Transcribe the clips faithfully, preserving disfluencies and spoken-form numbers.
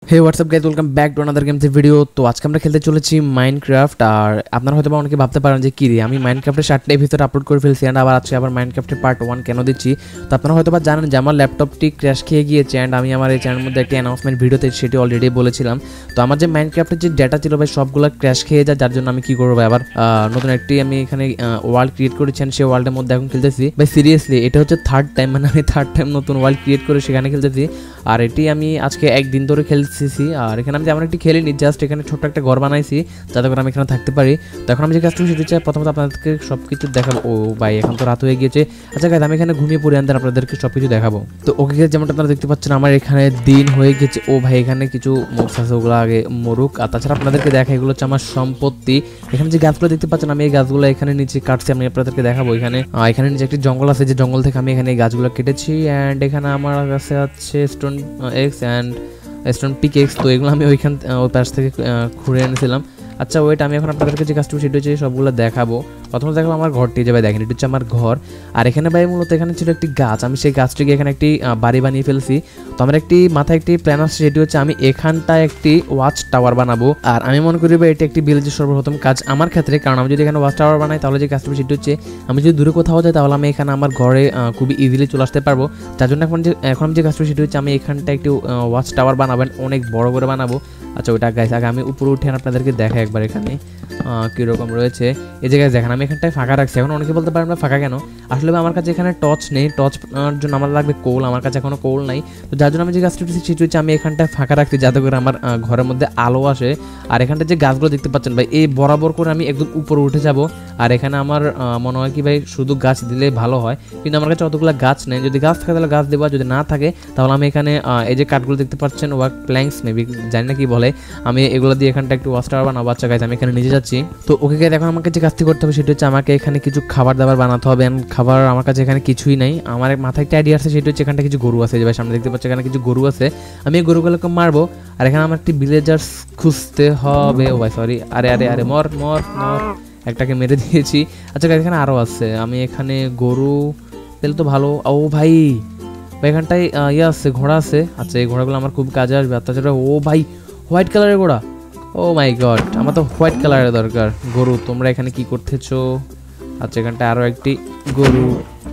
Hey what's up guys, welcome back to another games video. তো আজকে আমরা খেলতে চলেছি মাইনক্রাফট। আর আপনারা হয়তো বা অনেকে ভাবতে পারেন যে কী রে, আমি মাইনক্রাফটের সাতটা এপিসোড আপলোড করে ফেলছি অ্যান্ড আবার আজকে আবার মাইনক্রাফটের পার্ট ওয়ান কেন দিচ্ছি। তো আপনারা হয়তো বা জানেন যে আমার ল্যাপটপটি ক্র্যাশ খেয়ে গিয়েছে অ্যান্ড আমি আমার এই চ্যানেলের মধ্যে একটি অ্যানাউন্সমেন্ট ভিডিওতে সেটি অলরেডি বলেছিলাম। তো আমার যে মাইনক্রাফটের যে ডেটা ছিল ভাই সবগুলো ক্র্যাশ খেয়ে যায়, যার জন্য আমি কী করবো ভাই, আবার নতুন একটি আমি এখানে ওয়ার্ল্ড ক্রিয়েট করেছেন, সেই ওয়ার্ল্ডের মধ্যে এখন খেলতেছি। ভাই সিরিয়াসলি এটা হচ্ছে থার্ড টাইম, মানে আমি থার্ড টাইম নতুন ওয়ার্ল্ড ক্রিয়েট করে সেখানে খেলতেছি। আর এটি আমি আজকে একদিন ধরে খেলতেছি। আর এখানে আমি যেমন একটি খেলিনি, জাস্ট এখানে ছোট্ট একটা ঘর বানাইছি যাতে করে আমি এখানে থাকতে পারি। তো এখন আমি যে কাজটা সেটা চাই, প্রথমত আপনাদেরকে সব কিছু দেখাবো। ও ভাই এখন তো রাত হয়ে গিয়েছে। আচ্ছা গাইজ, আমি এখানে ঘুমিয়ে পড়ে আনতে আপনাদেরকে সব কিছু দেখাবো। তো ওকে গাইজ, যেমনটা আপনারা দেখতে পাচ্ছেন আমার এখানে দিন হয়ে গেছে। ও ভাই এখানে কিছু মোক্স আছে, ওগুলো আগে মরুক। আর তাছাড়া আপনাদেরকে দেখা, এগুলো হচ্ছে আমার সম্পত্তি। এখানে যে গাছগুলো দেখতে পাচ্ছেন আমি এই গাছগুলো এখানে নিচে কাটছি, আমি আপনাদেরকে দেখাবো। এখানে এখানে নিচে একটি জঙ্গল আছে, যে জঙ্গল থেকে আমি এখানে এই গাছগুলো কেটেছি। অ্যান্ড এখানে আমার কাছে আছে stone axe and stone pick axe. তো এগুলো আমি ওইখান ওই পাশ থেকে ঘুরে এনেছিলাম। আচ্ছা ওয়েট, আমি এখন আপনাদেরকে যে কাজটুকু সেটা হচ্ছে সবগুলো দেখাবো। প্রথমে দেখাবো আমার ঘরটি, যে ভাই দেখেন এটা হচ্ছে আমার ঘর। আর এখানে ভাই মূলত এখানে ছিল একটি গাছ, আমি সেই গাছটিকে এখানে একটি বাড়ি বানিয়ে ফেলছি। তো আমার একটি মাথায় একটি প্ল্যান আসছে, সেটি হচ্ছে আমি এখানটায় একটি ওয়াচ টাওয়ার বানাবো। আর আমি মনে করি ভাই এটি একটি ভিলেজের সর্বপ্রথম কাজ আমার ক্ষেত্রে, কারণ আমি যদি এখানে ওয়াচ টাওয়ার বানাই তাহলে যে কাজটুকু সেটি হচ্ছে আমি যদি দূরে কোথাও যাই তাহলে আমি এখানে আমার ঘরে খুবই ইজিলি চলে আসতে পারবো। তার জন্য এখন যে এখন আমি যে কাজটুকু সেটি হচ্ছে আমি এখানটায় একটি ওয়াচ টাওয়ার বানাবেন, অনেক বড় করে বানাবো। আচ্ছা ওইটা গাইস আগে আমি উপরে উঠে আপনাদেরকে দেখাই একবার এখানে কীরকম রয়েছে। এই জায়গায় দেখেন আমি এখানটায় ফাঁকা রাখছি। এখন অনেকে বলতে পারেন না ফাঁকা কেন, আসলে আমার কাছে এখানে টর্চ নেই, টর্চ জন্য আমার লাগবে কোল, আমার কাছে এখনো কোল নাই। তো যার জন্য আমি যে গাছটি সেটি হচ্ছে আমি এখানটায় ফাঁকা রাখছি যাতে করে আমার ঘরের মধ্যে আলো আসে। আর এখানটায় যে গাছগুলো দেখতে পাচ্ছেন ভাই, এই বরাবর করে আমি একদম উপরে উঠে যাব। আর এখানে আমার মনে হয় কি ভাই শুধু গাছ দিলে ভালো হয়, কিন্তু আমার কাছে অতগুলো গাছ নেই। যদি গাছ থাকে তাহলে গাছ দেবো, যদি না থাকে তাহলে আমি এখানে এই যে কাঠগুলো দেখতে পাচ্ছেন ওয়ার্ক প্ল্যাঙ্কস মেবি, জানি না কি বলে, আমি এগুলো দিয়ে এখানটা একটু ওয়াচ টাওয়ার বানাবো। আচ্ছা গাইজ আমি এখানে নিচে যাচ্ছি। তো ওকে গাইজ এখন আমাকে যে কাজটি করতে হবে সেটা হচ্ছে আমাকে এখানে কিছু খাবার দাবার বানাতে হবে। খাবার আমার কাছে এখানে কিছুই নাই। আমার মাথায় একটা আইডিয়া আছে, সেটা হচ্ছে এখানটা কিছু গরু আছে, যে ভাই সামনে দেখতে পাচ্ছি এখানে কিছু গরু আছে, আমি এই গরুগুলোকে মারবো। আর এখানে আমার একটি ভিলেজার্স খুঁজতে হবে। ও ভাই সরি, আরে আরে আরে মর মর মর, একটাকে মেরে দিয়েছি। আচ্ছা গাইজ এখানে আরও আছে, আমি এখানে গরু পেলে তো ভালো। ও ভাই এখানটায় ইয়ে আছে, ঘোড়া আছে। আচ্ছা এই ঘোড়াগুলো আমার খুব কাজে আসবে। তাছাড়া ও ভাই হোয়াইট কালারের ঘোড়া, ও মাই গড, আমার তো হোয়াইট কালারের দরকার। গরু তোমরা এখানে কি করতেছো? আচ্ছা এখানটা আরও একটি গরু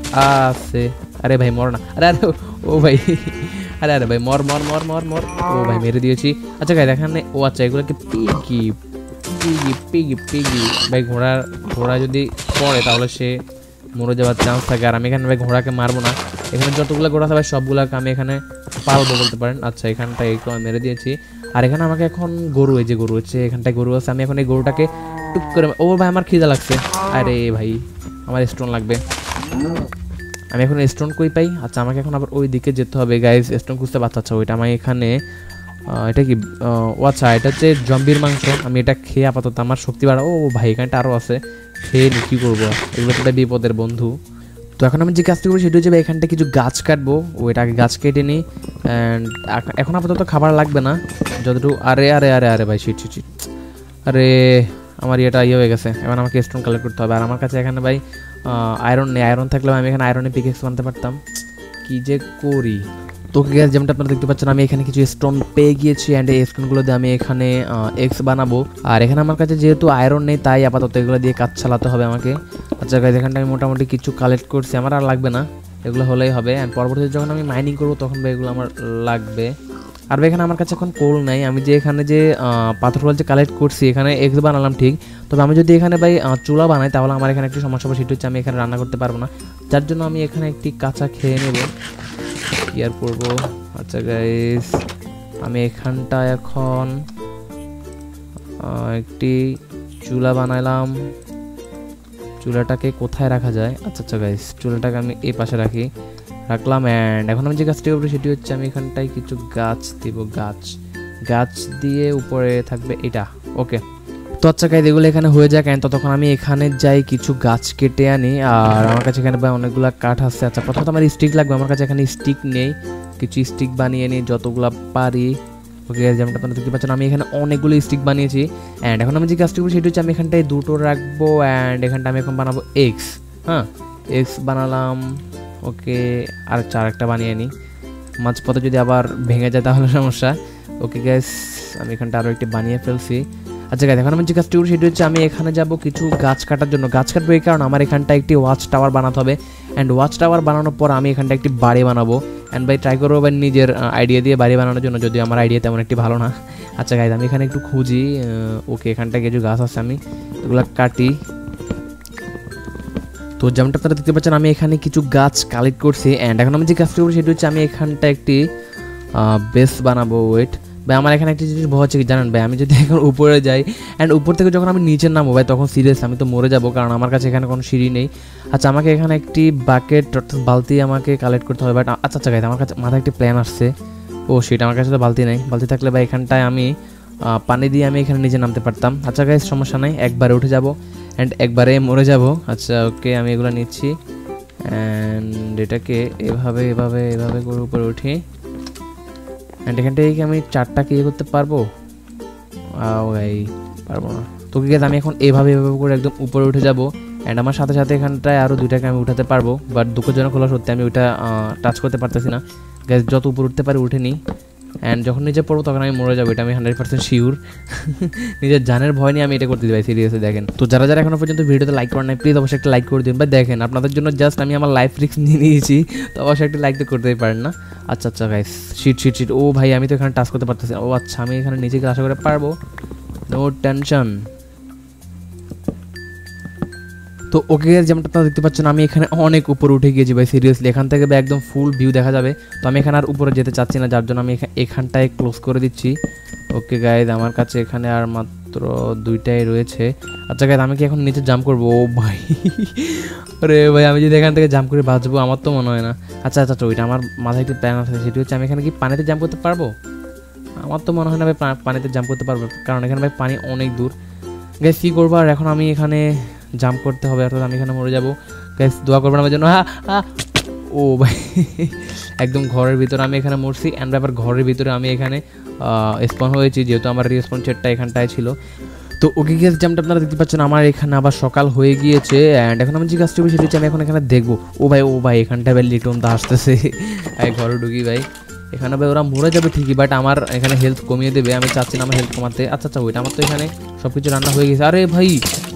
আছে। আরে ভাই মর না, আরে আরে ও ভাই, আরে আরে ভাই মর মর মর মর মর। ও ভাই মেরে দিয়েছি। আচ্ছা গাইজ এখানে ও আচ্ছা এগুলোকে পিগি পিগি পিগি পিগি ভাই, ঘোড়া ঘোড়া যদি পড়ে তাহলে সে মরে যাওয়ার চান্স থাকে। আর আমি এখানে ভাই ঘোড়াকে মারবো না, এখানে যতগুলো ঘোড়া আছে ভাই সবগুলোকে আমি এখানে পালবো বলতে পারেন। আচ্ছা এখানটায় একটু আমি মেরে দিয়েছি। আর এখানে আমাকে এখন গরু, এই যে গরু হচ্ছে এখানটায় গরু আছে, আমি এখন এই গরুটাকে টুক করে, ও ভাই আমার খিদা লাগছে। আরে ভাই আমার স্টোন লাগবে, আমি এখন স্টোন কই পাই? আচ্ছা আমাকে এখন আবার ওই দিকে যেতে হবে গাইজ, স্টোন খুঁজতে পারছি। আচ্ছা ওইটা আমি এখানে, এটা কি ও আচ্ছা এটা হচ্ছে জম্বির মাংস, আমি এটা খেয়ে আপাতত আমার শক্তি বাড়া। ও ভাই এখানটা আরও আছে, খেয়ে নি কী করবো, এগুলো তো বিপদের বন্ধু। তো এখন আমি যে কাজটা করবো সেটা হচ্ছে এখানটা কিছু গাছ কাটবো, ওইটা আগে গাছ কেটে নিই। অ্যান্ড এখন আপাতত খাবার লাগবে না যতটুকু। আরে আরে আরে আরে ভাই শিট শিট শিট, আরে আমার ইয়েটা ইয়ে হয়ে গেছে, এখন আমাকে স্টোন কালেক্ট করতে হবে। আর আমার কাছে এখানে ভাই আয়রন নেই, আয়রন থাকলেও আমি এখানে আয়রনে পিকেক্স বানাতে পারতাম, কী যে করি। তো গ্যাস যেমনটা আপনারা দেখতে পাচ্ছেন আমি এখানে কিছু স্টোন পেয়ে গিয়েছি অ্যান্ড এই স্টোনগুলো দিয়ে আমি এখানে এক্স বানাবো। আর এখানে আমার কাছে যেহেতু আয়রন নেই তাই আপাতত এগুলো দিয়ে কাজ চালাতে হবে আমাকে। আচ্ছা গাইজ এখানটা আমি মোটামুটি কিছু কালেক্ট করছি, আমার আর লাগবে না, এগুলো হলেই হবে। অ্যান্ড পরবর্তীতে যখন আমি মাইনিং করবো তখন ভাই এগুলো আমার লাগবে। আর ভাই এখানে আমার কাছে এখন কোল নাই, আমি যে এখানে যে পাথরগুলো যে কালেক্ট করছি এখানে এক্স বানালাম ঠিক, তবে আমি যদি এখানে ভাই চুলা বানাই তাহলে আমার এখানে একটি সমস্যা হবে, সেটা হচ্ছে আমি এখানে রান্না করতে পারবো না, যার জন্য আমি এখানে একটি কাঁচা খেয়ে নেব, ইয়ার করবো। আচ্ছা গাইস আমি এখানটা এখন একটি চুলা বানাইলাম, চুলাটাকে কোথায় রাখা যায়? আচ্ছা আচ্ছা গাইস চুলাটাকে আমি এই পাশে রাখি, রাখলাম। অ্যান্ড এখন আমি যে গাছটি করবো সেটি হচ্ছে আমি এখানটায় কিছু গাছ দিব, গাছ গাছ দিয়ে উপরে থাকবে এটা। ওকে তো আচ্ছা গাইস এগুলো এখানে হয়ে যাক, অ্যান্ড ততক্ষণ আমি এখানে যাই কিছু গাছ কেটে আনি। আর আমার কাছে এখানে ভাই অনেকগুলো কাঠ আছে। আচ্ছা প্রথমত আমার স্টিক লাগবে, আমার কাছে এখানে স্টিক নেই, কিছু স্টিক বানিয়ে নিই যতগুলো পারি। ওকে যেমনটা আপনারা দেখতে পাচ্ছেন আমি এখানে অনেকগুলো স্টিক বানিয়েছি। অ্যান্ড এখন আমি যে কাজটি করবো সেটা হচ্ছে আমি এখানটায় দুটো রাখবো। অ্যান্ড এখানটা আমি এখন বানাবো এক্স, হ্যাঁ এক্স বানালাম। ওকে আর চার একটা বানিয়ে নিই, মাঝপথে যদি আবার ভেঙে যায় তাহলে সমস্যা। ওকে গাইস, আমি এখানটা আরও একটি বানিয়ে ফেলছি। আচ্ছা গাইস, এখন আমি যে কাজটি করি সেটি হচ্ছে আমি এখানে যাব কিছু গাছ কাটার জন্য। গাছ কাটবো এই কারণ আমার এখানটা একটি ওয়াচ টাওয়ার বানাতে হবে, অ্যান্ড ওয়াচ টাওয়ার বানানোর পর আমি এখানটা একটি বাড়ি বানাবো। অ্যান্ড ভাই ট্রাই করবো ভাই নিজের আইডিয়া দিয়ে বাড়ি বানানোর জন্য, যদিও আমার আইডিয়া তেমন একটি ভালো না। আচ্ছা গাইস, আমি এখানে একটু খুঁজি। ওকে, এখানটা কিছু গাছ আছে, আমি এগুলো কাটি। তো যেমনটা আপনারা দেখতে পাচ্ছেন আমি এখানে কিছু গাছ কালেক্ট করছি, অ্যান্ড এখন আমি যে কাজটি করি সেটি হচ্ছে আমি এখানটা একটি বেস বানাবো। ওয়েট ভাই, আমার এখানে একটা জিনিস ভয় হচ্ছে কি জানেন ভাই, আমি যদি এখন উপরে যাই অ্যান্ড উপর থেকে যখন আমি নিচে নামবো ভাই, তখন সিরিয়াস আমি তো মরে যাবো, কারণ আমার কাছে এখানে কোনো সিঁড়ি নেই। আচ্ছা, আমাকে এখানে একটি বাকেট অর্থাৎ বালতি আমাকে কালেক্ট করতে হবে। বাট আচ্ছা আচ্ছা গাইস, আমার কাছে মাথায় একটি প্ল্যান আসছে। ও সেটা, আমার কাছে তো বালতি নেই। বালতি থাকলে ভাই এখানটায় আমি পানি দিয়ে আমি এখানে নিচে নামতে পারতাম। আচ্ছা গাইস, সমস্যা নাই, একবারে উঠে যাব অ্যান্ড একবারে মরে যাব। আচ্ছা ওকে, আমি এগুলো নিচ্ছি অ্যান্ড এটাকে এভাবে এভাবে এভাবে করে উপরে উঠি। অ্যান্ড এখান থেকে আমি চারটাকে ইয়ে করতে পারবো? ভাই পারবো না। তো কি আমি এখন এভাবে এভাবে করে একদম উপরে উঠে যাব, অ্যান্ড আমার সাথে সাথে এখানটায় আরও দুইটাকে আমি উঠাতে পারবো। বাট দুঃখজনক হলো সত্যি আমি ওইটা টাচ করতে পারতেছি না। গ্যাস যত উপরে উঠতে পারি উঠে নিই, অ্যান্ড যখন নিচে পড়বো তখন আমি মরে যাবো, এটা আমি হান্ড্রেড পার্সেন্ট শিওর। নিজের জানের ভয় নিয়ে আমি এটা করতে দিই ভাই, সিরিয়াসলি দেখেন। তো যারা যারা এখনো পর্যন্ত ভিডিওতে লাইক করেন নাই, প্লিজ অবশ্যই একটা লাইক করে দিন ভাই। দেখেন আপনাদের জন্য জাস্ট আমি আমার লাইফ রিস্ক নিয়ে নিয়েছি, তো অবশ্যই একটা লাইক তো করতেই পারেন না। আচ্ছা আচ্ছা গাইস, শিট শিট শিট ও ভাই, আমি তো এখানে টাচ করতে পারতেছি। ও আচ্ছা, আমি এখানে নিচে গিয়ে আশা করে পারবো, নো টেনশন। তো ওকে যেমনটা আপনারা দেখতে পাচ্ছেন আমি এখানে অনেক উপরে উঠে গিয়েছি ভাই, সিরিয়াসলি এখান থেকে ভাই একদম ফুল ভিউ দেখা যাবে। তো আমি এখানে আর উপরে যেতে চাচ্ছি না, যার জন্য আমি এখানটায় ক্লোজ করে দিচ্ছি। ওকে গাইজ, আমার কাছে এখানে আর মাত্র দুইটাই রয়েছে। আচ্ছা গাইজ, আমি কি এখন নিচে জাম্প করবো? ও ভাই আরে ভাই, আমি যদি এখান থেকে জাম্প করে বাঁচবো আমার তো মনে হয় না। আচ্ছা আচ্ছা, ওইটা আমার মাথায় একটু প্ল্যান আছে, সেটি হচ্ছে আমি এখানে কি পানিতে জাম্প করতে পারবো? আমার তো মনে হয় না ভাই পানিতে জাম্প করতে পারবো, কারণ এখানে ভাই পানি অনেক দূর। গাইজ কী করবো আর, এখন আমি এখানে জাম্প করতে হবে, অর্থাৎ আমি এখানে মরে যাবো। গাইজ দোয়া করবেন আমার জন্য। হ্যাঁ হ্যাঁ, ও ভাই একদম ঘরের ভিতরে আমি এখানে মরছি, অ্যান্ড আবার ঘরের ভিতরে আমি এখানে স্পন হয়েছি, যেহেতু আমার রেসপন সেটটা এখানটায় ছিল। তো ওকে গিয়ে যেমনটা আপনারা দেখতে পাচ্ছেন আমার এখানে আবার সকাল হয়ে গিয়েছে, অ্যান্ড এখন আমি যে কাজটি করি সেটা হচ্ছে আমি এখন এখানে দেখবো। ও ভাই ও ভাই, এখানটায় ভাই লিটন দা আসতেছে। ভাই ঘরে ঢুকি ভাই, এখানে ভাই ওরা মরে যাবে ঠিকই, বাট আমার এখানে হেলথ কমিয়ে দেবে, আমি চাচ্ছি না আমার হেলথ কমাতে। আচ্ছা আচ্ছা, ওইটা আমার তো এখানে সব কিছু রান্না হয়ে গেছে। আরে ভাই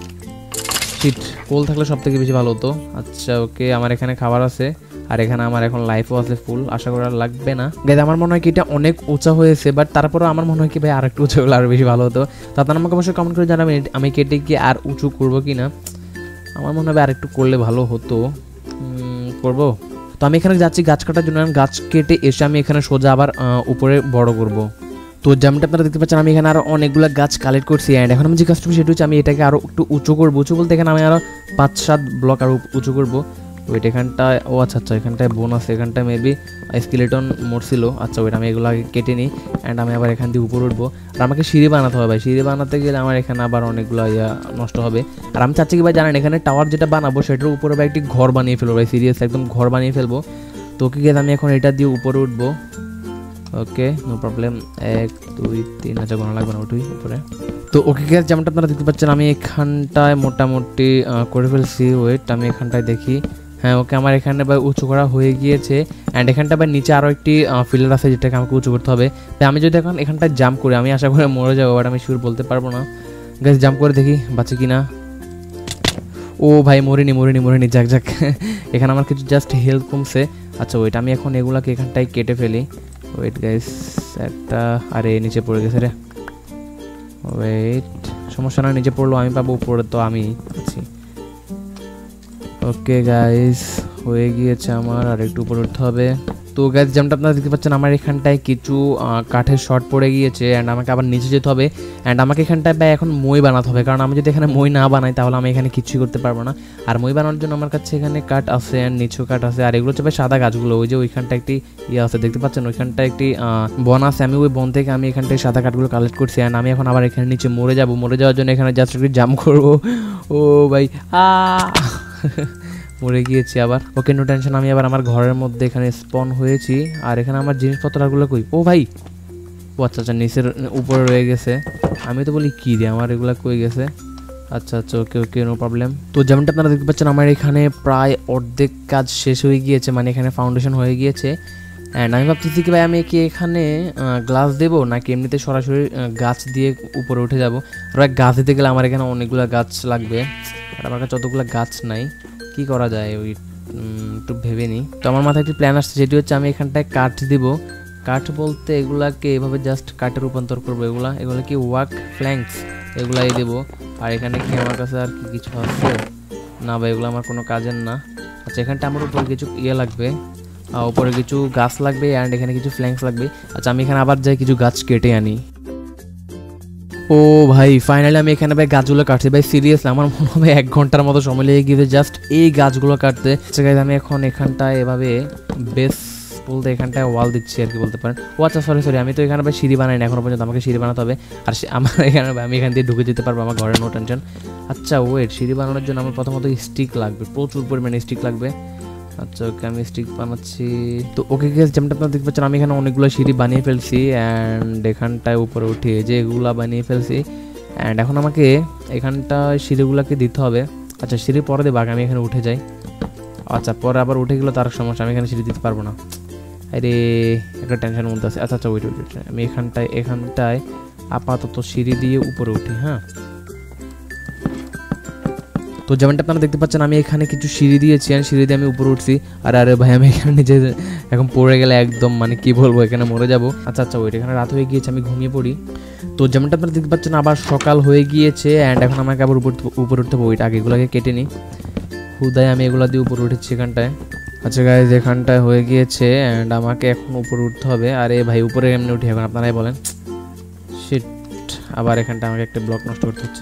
শিট, কোল থাকলে সব থেকে বেশি ভালো হতো। আচ্ছা ওকে, আমার এখানে খাবার আছে, আর এখানে আমার এখন লাইফও আছে ফুল, আশা করা লাগবে না। গাইজ আমার মনে হয় কি এটা অনেক উঁচা হয়েছে, বাট তারপরেও আমার মনে হয় কি ভাই আর একটু উঁচু হলে আরও বেশি ভালো হতো। তো আপনারা আমাকে অবশ্যই কমেন্ট করে জানাবেন আমি কেটে কি আর উঁচু করবো কি না। আমার মনে হয় আর একটু করলে ভালো হতো, করবো। তো আমি এখানে যাচ্ছি গাছ কাটার জন্য, গাছ কেটে এসে আমি এখানে সোজা আবার উপরে বড় করব। তো যেমনটা আপনারা দেখতে পাচ্ছেন আমি এখানে আরও অনেকগুলো গাছ কালেক্ট করছি, অ্যান্ড এখন আমি যে কাজটা সেটা হচ্ছে আমি এটাকে আরও একটু উঁচু করবো। উঁচু বলতে এখানে আমি আরও পাঁচ সাত ব্লক আরও উঁচু করবো। ওইটা এখানটায়, ও আচ্ছা আচ্ছা, এখানটায় বোন আছে, এখানটায় মেবি স্কেলেটন মরছিল। আচ্ছা ওইটা আমি এগুলো আগে কেটে নিই, অ্যান্ড আমি আবার এখান দিয়ে উপরে উঠবো। আর আমাকে সিঁড়ি বানাতে হবে ভাই, সিঁড়ি বানাতে গেলে আমার এখানে আবার অনেকগুলো ইয়া নষ্ট হবে। আর আমি চাচ্ছি কি ভাই জানেন, এখানে টাওয়ার যেটা বানাবো সেটার উপরে ভাই একটি ঘর বানিয়ে ফেলবো ভাই, সিরিয়াস একদম ঘর বানিয়ে ফেলবো। তো কি গেলে আমি এখন এটা দিয়ে উপরে উঠবো। ওকে নো প্রবলেম, এক দুই তিন, আচ্ছা গোনা লাগবে না, উঠুই উপরে। তো ওকে গ্যাস যেমনটা আপনারা দেখতে পাচ্ছেন আমি এখানটায় মোটামুটি করে ফেলছি। ওয়েট আমি এখানটায় দেখি, হ্যাঁ ওকে আমার এখানে ভাই উঁচু করা হয়ে গিয়েছে, অ্যান্ড এখানটা ভাই নিচে আরও একটি ফিল্টার আছে যেটাকে আমাকে উঁচু করতে হবে। তাই আমি যদি এখন এখানটায় জাম্প করি আমি আশা করে মরে যাবো, বাট আমি শিওর বলতে পারবো না। গ্যাস জাম্প করে দেখি বাঁচে কি না। ও ভাই মরিনি মরিনি মরিনি, যাক যাক এখানে আমার কিছু জাস্ট হেলথ কমছে। আচ্ছা ওইট আমি এখন এগুলাকে এখানটায় কেটে ফেলি। ওয়েট গাইস, একটা আরে নিচে পড়ে গেছে রে। ওয়েট, সমস্যা না, নিচে পড়লো আমি পাবো, উপরে তো আমি আছি। ওকে গাইস, হয়ে গিয়েছে আমার, আর একটু উপরে উঠতে হবে। তো গাইস যেমনটা আপনারা দেখতে পাচ্ছেন আমার এখানটায় কিছু কাঠের শর্ট পড়ে গিয়েছে, অ্যান্ড আমাকে আবার নিচে যেতে হবে, অ্যান্ড আমাকে এখানটায় ভাই এখন মই বানাতে হবে, কারণ আমি যদি এখানে মই না বানাই তাহলে আমি এখানে কিছুই করতে পারবো না। আর মই বানানোর জন্য আমার কাছে এখানে কাঠ আছে, অ্যান্ড নিচেও কাঠ আছে, আর এগুলো হচ্ছে ভাই সাদা গাছগুলো। ওই যে ওইখানটা একটি ইয়ে আছে দেখতে পাচ্ছেন, ওইখানটা একটি বন আছে, আমি ওই বন থেকে আমি এখানটায় সাদা কাঠগুলো কালেক্ট করছি, অ্যান্ড আমি এখন আবার এখানে নিচে মরে যাবো। মরে যাওয়ার জন্য এখানে জাস্ট একটু জাম্প করবো। ও ভাই আ মরে গিয়েছি আবার। ওকে নো টেনশন, আমি আবার আমার ঘরের মধ্যে এখানে স্পন হয়েছি, আর এখানে আমার জিনিসপত্রগুলো কই? ও ভাই, ও আচ্ছা আচ্ছা নিচের উপরে রয়ে গেছে। আমি তো বলি কী রে আমার এগুলো কই গেছে। আচ্ছা আচ্ছা ওকে ওকে নো প্রবলেম। তো যেমনটা আপনারা দেখতে পাচ্ছেন আমার এখানে প্রায় অর্ধেক কাজ শেষ হয়ে গিয়েছে, মানে এখানে ফাউন্ডেশন হয়ে গিয়েছে, অ্যান্ড আমি ভাবতেছি কি ভাই আমি কি এখানে গ্লাস দেবো নাকি এমনিতে সরাসরি গাছ দিয়ে উপরে উঠে যাবো। আর ভাই গাছ দিতে গেলে আমার এখানে অনেকগুলো গাছ লাগবে, আর আমার কাছে যতগুলো গাছ নাই, কি করা যায় ওই একটু ভেবে নিই। তো আমার মাথায় একটি প্ল্যান আসছে, যেটি হচ্ছে আমি এখানটায় কাঠ দিব। কাঠ বলতে এগুলাকে এভাবে জাস্ট কাঠে রূপান্তর করবো, এগুলা এগুলো কি ওয়াক ফ্ল্যাঙ্কস এগুলাই দেবো। আর এখানে কি আমার কাছে আর কি কিছু আছে না ভাই, এগুলো আমার কোনো কাজের না। আচ্ছা এখানটা আমার উপরে কিছু ইয়ে লাগবে, উপরে কিছু গাছ লাগবে অ্যান্ড এখানে কিছু ফ্ল্যাঙ্কস লাগবে। আচ্ছা আমি এখানে আবার যাই কিছু গাছ কেটে আনি। ও ভাই ফাইনালি আমি এখানে ভাই গাছগুলো কাটছি ভাই, সিরিয়াসলি আমার মনে হবে এক ঘন্টার মতো সময় লেগে গিয়েছে জাস্ট এই গাছগুলো কাটতে। আচ্ছা গাইজ আমি এখন এখানটায় এভাবে বেশ বলতে এখানটায় ওয়াল দিচ্ছি আর কি বলতে পারেন। ও আচ্ছা সরি সরি আমি তো এখানে ভাই সিঁড়ি বানাই না এখনো পর্যন্ত, আমাকে সিঁড়ি বানাতে হবে। আর আমার এখানে আমি এখান দিয়ে ঢুকে যেতে পারবো আমার ঘরে, নো টেনশন। আচ্ছা ওয়েট, সিঁড়ি বানানোর জন্য আমার প্রথমত স্টিক লাগবে, প্রচুর পরিমাণে স্টিক লাগবে। আচ্ছা ওকে আমি স্টিক বানাচ্ছি। তো ওকে গেস যেমনটা আপনারা দেখতে পাচ্ছেন আমি এখানে অনেকগুলো সিঁড়ি বানিয়ে ফেলছি অ্যান্ড এখানটায় উপরে উঠে যে এগুলা বানিয়ে ফেলছি। অ্যান্ড এখন আমাকে এখানটায় সিঁড়িগুলোকে দিতে হবে। আচ্ছা সিঁড়ি পরে দেবো, আগে আমি এখানে উঠে যাই। আচ্ছা পরে আবার উঠে গেলো তার সমস্যা, আমি এখানে সিঁড়ি দিতে পারবো না। আরে একটা টেনশনের মধ্যে আছে। আচ্ছা আচ্ছা ওইট ওইট আমি এখানটায় এখানটায় আপাতত সিঁড়ি দিয়ে উপরে উঠি। হ্যাঁ তো যেমনটা আপনারা দেখতে পাচ্ছেন আমি এখানে কিছু সিঁড়ি দিয়েছি আর সিঁড়ি দিয়ে আমি উপরে উঠছি। আর আরে ভাই আমি এখানে নিজে এখন পড়ে গেলে একদম মানে কি বলবো এখানে মরে যাবো। আচ্ছা আচ্ছা ওইটা এখানে রাত হয়ে গিয়েছে, আমি ঘুমিয়ে পড়ি। তো যেমনটা আপনারা দেখতে পাচ্ছেন আবার সকাল হয়ে গিয়েছে অ্যান্ড এখন আমাকে আবার উপর উপরে উঠতে হবে। ওইটা আগে এগুলোকে কেটে নিই, হুদায় আমি এগুলো দিয়ে উপরে উঠেছি এখানটায়। আচ্ছা গাইজ এখানটায় হয়ে গিয়েছে অ্যান্ড আমাকে এখন উপরে উঠতে হবে। আরে ভাই উপরে এমনি উঠি এখন আপনারাই বলেন। শিট, আবার এখানটা আমাকে একটা ব্লক নষ্ট করতে হচ্ছে,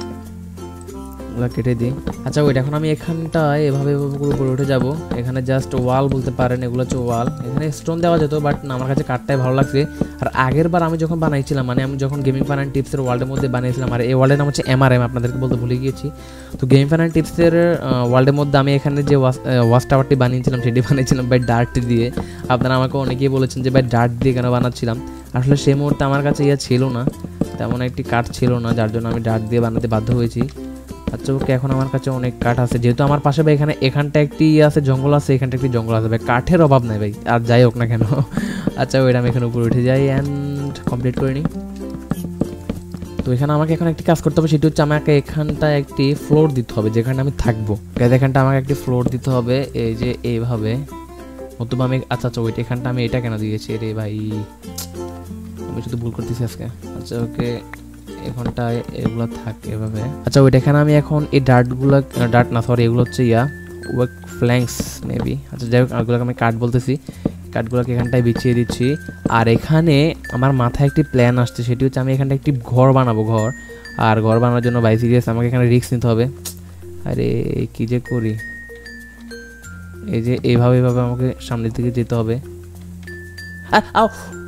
কেটে দিই। আচ্ছা ওইটা এখন আমি এখানটায় এভাবে এভাবে করে উপরে উঠে যাবো। এখানে জাস্ট ওয়াল বলতে পারেন, এগুলো হচ্ছে ওয়াল। এখানে স্টোন দেওয়া যেত বাট আমার কাছে কাঠটাই ভালো লাগছে। আর আগের বার আমি যখন বানাইছিলাম মানে আমি যখন গেমিং ফান অ্যান্ড টিপসের ওয়ার্ল্ডের মধ্যে বানিয়েছিলাম, আর এই ওয়ার্ল্ডের নাম হচ্ছে এম আর এম, আপনাদেরকে বলতে ভুলে গিয়েছি। তো গেমিং ফান অ্যান্ড টিপসের ওয়ার্ল্ডের মধ্যে আমি এখানে যে ওয়াচ টাওয়ারটি বানিয়েছিলাম সেটি বানিয়েছিলাম বাই ডার্ট দিয়ে। আপনারা আমাকে অনেকেই বলেছেন যে ভাই ডার্ট দিয়ে কেন বানাচ্ছিলাম, আসলে সেই মুহূর্তে আমার কাছে ইয়া ছিল না, তেমন একটি কাঠ ছিল না, যার জন্য আমি ডার্ট দিয়ে বানাতে বাধ্য হয়েছি। আচ্ছা ওকে এখন আমার কাছে অনেক কাঠ আছে, যেহেতু আমার পাশে ভাই এখানে এখানটা একটি আছে জঙ্গল আছে, এখানটা একটি জঙ্গল আছে ভাই, কাঠের অভাব নাই ভাই, আর যাই হোক না কেন। আচ্ছা ওইটা আমি এখানে উপরে উঠে যাই অ্যান্ড কমপ্লিট করে নিই। তো এখানে আমাকে এখন একটি কাজ করতে হবে, সেটি হচ্ছে আমাকে এখানটা একটি ফ্লোর দিতে হবে যেখানে আমি থাকবো। এখানটা আমাকে একটি ফ্লোর দিতে হবে এই যে এইভাবে, অথবা আমি আচ্ছা আচ্ছা ওইটা এখানটা আমি এটা কেন দিয়েছি রে ভাই, আমি শুধু ভুল করতেছি আজকে। আচ্ছা ওকে এখানটায় এগুলো থাকে এভাবে। আচ্ছা ওইটা এখানে আমি এখন এই ডার্টগুলো ডার্ট না সরি এগুলো হচ্ছে ইয়া ওয়াক ফ্ল্যাঙ্কস মেবি। আচ্ছা যাই হোক এগুলোকে আমি কাঠ বলতেছি, কাঠগুলোকে এখানটায় বিছিয়ে দিচ্ছি। আর এখানে আমার মাথায় একটি প্ল্যান আসছে, সেটি হচ্ছে আমি এখানটা একটি ঘর বানাবো ঘর। আর ঘর বানানোর জন্য ভাই সিরিয়াস আমাকে এখানে রিস্ক নিতে হবে। আরে কী যে করি, এই যে এইভাবে এইভাবে আমাকে সামনের দিকে যেতে হবে। আও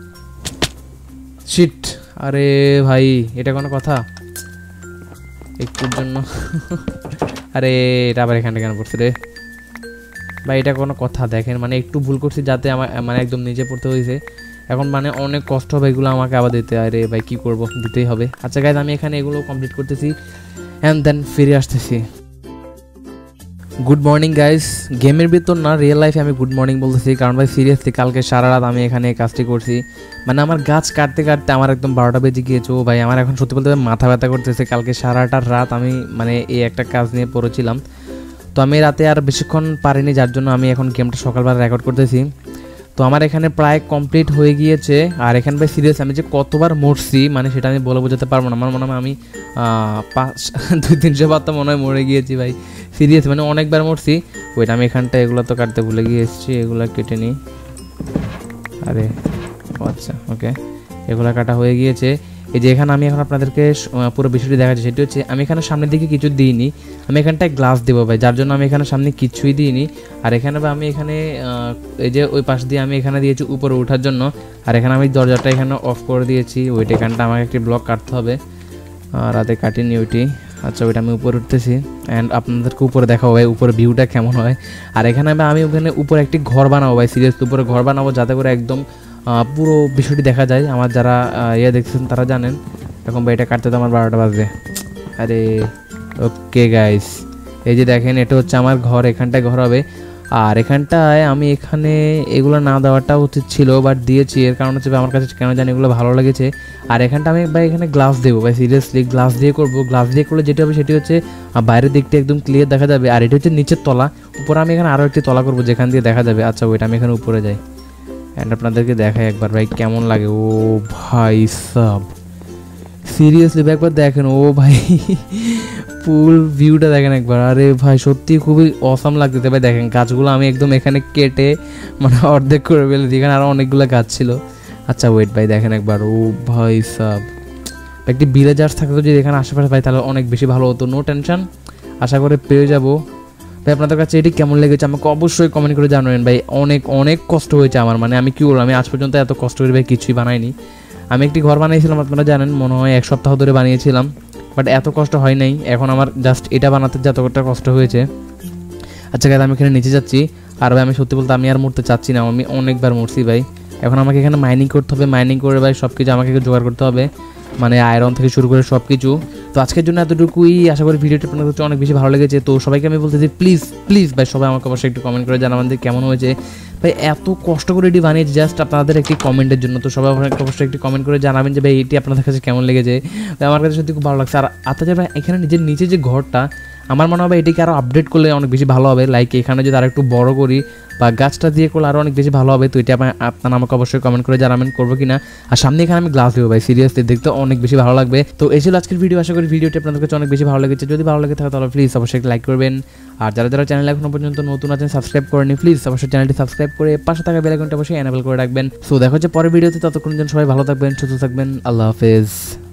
শিট, আরে ভাই এটা কোনো কথা একটুর জন্য। আরে এটা আবার এখানে কেন পড়ছে রে ভাই, এটা কোনো কথা দেখেন, মানে একটু ভুল করছি যাতে আমার মানে একদম নিচে পড়তে হয়েছে। এখন মানে অনেক কষ্ট হবে এগুলো আমাকে আবার দিতে, আরে ভাই কী করবো, দিতেই হবে। আচ্ছা গাইজ আমি এখানে এগুলো কমপ্লিট করতেছি অ্যান্ড দেন ফিরে আসতেছি। গুড মর্নিং গাইস, গেমের ভিতর না রিয়েল লাইফে আমি গুড মর্নিং বলতেছি, কারণ ভাই সিরিয়াসলি কালকে সারা রাত আমি এখানে কাজটি করছি, মানে আমার গাছ কাটতে কাটতে আমার একদম বারোটা বেজে গিয়েছে। ও ভাই আমার এখন সত্যি বলতে মাথা ব্যথা করতেছে, কালকে সারাটা রাত আমি মানে এই একটা কাজ নিয়ে পড়েছিলাম। তো আমি রাতে আর বেশিক্ষণ পারিনি, যার জন্য আমি এখন গেমটা সকালবেলা রেকর্ড করতেছি। তো আমার এখানে প্রায় কমপ্লিট হয়ে গিয়েছে। আর এখানে ভাই সিরিয়াস আমি যে কতবার মরছি মানে সেটা আমি বলে বোঝাতে পারবো না। আমার মনে হয় আমি পাঁচ দুই তিনশো বার তো মনে হয় মরে গিয়েছি ভাই, সিরিয়াস মানে অনেকবার মরছি। ওইটা আমি এখানটা এগুলো তো কাটতে ভুলে গিয়ে এসেছি, এগুলো কেটে নিই। আরে আচ্ছা ওকে এগুলো কাটা হয়ে গিয়েছে। এই যে এখানে আমি এখন আপনাদেরকে পুরো বিষয়টি দেখাচ্ছি, সেটি হচ্ছে আমি এখানে সামনের দিকে কিছু দিইনি, আমি এখানটায় গ্লাস দেবো ভাই, যার জন্য আমি এখানে সামনে কিছুই দিইনি। আর এখানে বা আমি এখানে এই যে ওই পাশ দিয়ে আমি এখানে দিয়েছি উপরে ওঠার জন্য, আর এখানে আমি দরজাটা এখানে অফ করে দিয়েছি। ওইটা এখানটা আমাকে একটি ব্লক কাটতে হবে, রাতে কাটিনি ওইটি। আচ্ছা ওইটা আমি উপরে উঠতেছি অ্যান্ড আপনাদেরকে উপরে দেখাবো ভাই উপরে ভিউটা কেমন হয়। আর এখানে আমি ওখানে উপরে একটি ঘর বানাবো ভাই, সিরিয়াসলি উপরে ঘর বানাবো যাতে করে একদম পুরো বিষয়টি দেখা যায়। আমার যারা ইয়ে দেখছেন তারা জানেন। এখন ভাই এটা কাটতে তো আমার বারোটা বাজবে। আরে ওকে গাইস এই যে দেখেন এটা হচ্ছে আমার ঘর, এখানটায় ঘর হবে। আর এখানটায় আমি এখানে এগুলো না দেওয়াটা উচিত ছিল, বাট দিয়েছি। এর কারণ হচ্ছে আমার কাছে কেন জানি এগুলো ভালো লেগেছে। আর এখানটা আমি ভাই এখানে গ্লাস দেবো ভাই, সিরিয়াসলি গ্লাস দিয়ে করবো। গ্লাস দিয়ে করলে যেটা হবে সেটি হচ্ছে বাইরের দিকটা একদম ক্লিয়ার দেখা যাবে। আর এটা হচ্ছে নিচের তলা, উপরে আমি এখানে আরও একটি তলা করবো যেখান দিয়ে দেখা যাবে। আচ্ছা ওইটা আমি এখানে উপরে যাই অ্যান্ড আপনাদেরকে দেখাই একবার ভাই কেমন লাগে। ও ভাই সাব সিরিয়াসলি ভাই একবার দেখেন, ও ভাই ফুল ভিউটা দেখেন একবার। আরে ভাই সত্যি খুবই অসাম লাগতেছে ভাই। দেখেন গাছগুলো আমি একদম এখানে কেটে মানে অর্ধেক করে ফেলেছি, এখানে আরও অনেকগুলো গাছ ছিল। আচ্ছা ওয়েট ভাই দেখেন একবার, ও ভাই সাব একটি ভিলেজার্স থাকতো যদি এখানে আশেপাশে ভাই তাহলে অনেক বেশি ভালো হতো। নো টেনশন, আশা করে পেয়ে যাবো ভাই। আপনাদের কাছে এটি কেমন লেগেছে আমাকে অবশ্যই কমেন্ট করে জানাবেন ভাই। অনেক অনেক কষ্ট হয়েছে আমার, মানে আমি কী বলবো, আমি আজ পর্যন্ত এত কষ্ট করে ভাই কিছুই বানাইনি। আমি একটি ঘর বানিয়েছিলাম আপনারা জানেন, মনে হয় এক সপ্তাহ ধরে বানিয়েছিলাম, বাট এত কষ্ট হয় নাই। এখন আমার জাস্ট এটা বানাতে যতটা কষ্ট হয়েছে। আচ্ছা গাইস আমি এখানে নিচে যাচ্ছি। আর ভাই আমি সত্যি বলতে আমি আর মরতে চাচ্ছি না, আমি অনেকবার মরছি ভাই। এখন আমাকে এখানে মাইনিং করতে হবে, মাইনিং করে ভাই সব কিছু আমাকে জোগাড় করতে হবে, মানে আয়রন থেকে শুরু করে সব কিছু। তো আজকের জন্য এতটুকুই, আশা করি ভিডিওটা আপনাদের কাছে অনেক বেশি ভালো লেগেছে। তো সবাইকে আমি বলতে চাই প্লিজ প্লিজ ভাই সবাই আমাকে অবশ্যই একটু কমেন্ট করে জানাবেন যে কেমন হয়েছে ভাই। এত কষ্ট করে এটি বানিয়েছি জাস্ট আপনাদের একটি কমেন্টের জন্য। তো সবাই অবশ্যই একটি কমেন্ট করে জানাবেন যে ভাই এটি আপনাদের কাছে কেমন লেগেছে। ভাই আমার কাছে সত্যি খুব ভালো লাগছে। আর আপনাদের ভাই এখানে নিজের নিচে যে ঘরটা, আমার মনে হবে এটিকে আরও আপডেট করলে অনেক বেশি ভালো হবে। লাইক এখানে যদি আরও একটু বড় করি বা গাছটা দিয়ে করলে আরও অনেক বেশি ভালো হবে। তো এটা আপনারা আমাকে অবশ্যই কমেন্ট করে জানাবেন করবো কিনা। আর সামনে এখানে আমি গ্লাস দেবো ভাই, সিরিয়াসলি দেখতে অনেক বেশি ভালো লাগবে। তো এই ছিল আজকের ভিডিও, আশা করি ভিডিওটি আপনাদের কাছে অনেক বেশি ভালো লেগেছে। যদি ভালো লাগে থাকে তাহলে প্লিজ অবশ্যই লাইক করবেন। আর যারা যারা চ্যানেল এখনো পর্যন্ত নতুন আছেন সাবস্ক্রাইব করেনি, প্লিজ অবশ্যই চ্যানেলটি সাবস্ক্রাইব করে পাশে থাকা বেল আইকনটা অবশ্যই এনেবল করে রাখবেন। সো দেখা হচ্ছে পরের ভিডিওতে, ততক্ষণ যেন সবাই ভালো থাকবেন, সুস্থ থাকবেন। আল্লাহ হাফেজ।